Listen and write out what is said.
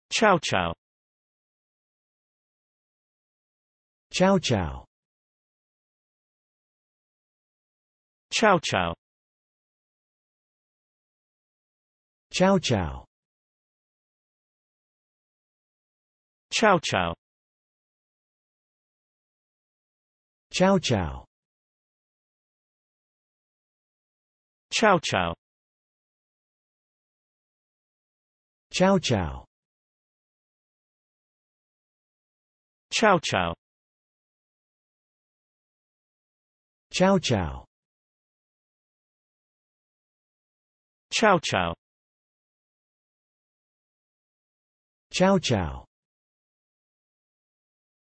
Chowchow. Chowchow. Chowchow. Chowchow. Chowchow. Chowchow. Chowchow. Chowchow. Chowchow. Chowchow. Chowchow. Chowchow.